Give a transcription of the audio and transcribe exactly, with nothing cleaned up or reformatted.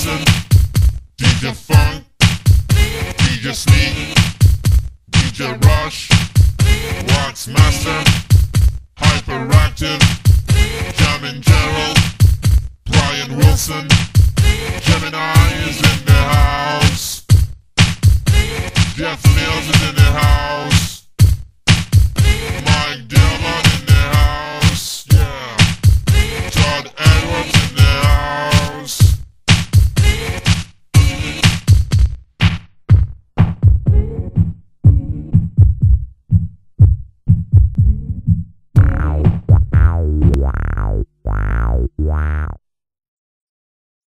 Jason, D J Funk, D J Sneak, D J Rush, Wax Master, Hyperactive, Jammin' Gerald, Brian Wilson,